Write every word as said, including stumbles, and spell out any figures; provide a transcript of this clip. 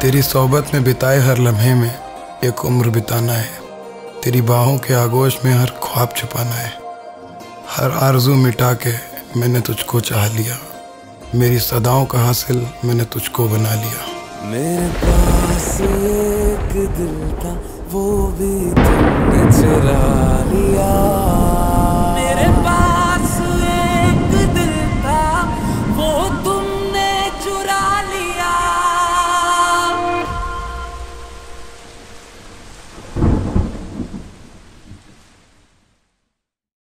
तेरी सोबत में बिताए हर लम्हे में एक उम्र बिताना है। तेरी बाहों के आगोश में हर ख्वाब छुपाना है। हर आरज़ू मिटा के मैंने तुझको चाह लिया। मेरी सदाओं का हासिल मैंने तुझको बना लिया। मेरे पास एक दिल था वो भी तुमने चुरा लिया।